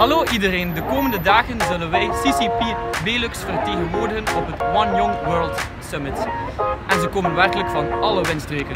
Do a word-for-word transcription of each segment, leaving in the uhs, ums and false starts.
Hallo iedereen, de komende dagen zullen wij C C P Belux vertegenwoordigen op het One Young World Summit. En ze komen werkelijk van alle windstreken.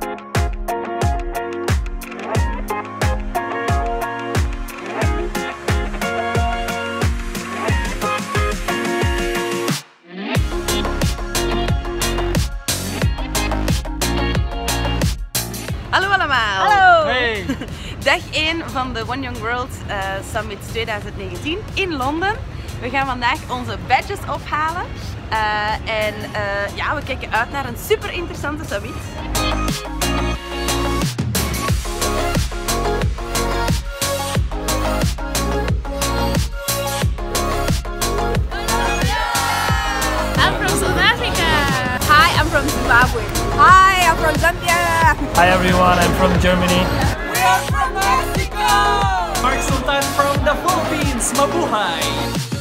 Hallo allemaal! Hallo! Hey! Dag één van de One Young World uh, Summit twintig negentien in Londen. We gaan vandaag onze badges ophalen. Uh, en uh, ja, we kijken uit naar een super interessante summit. I'm from South Africa. Hi, I'm from Zimbabwe. Hi, I'm from Zambia. Hi everyone, I'm from Germany. We are from Mexico. Mark Sultan from the Philippines, Mabuhay!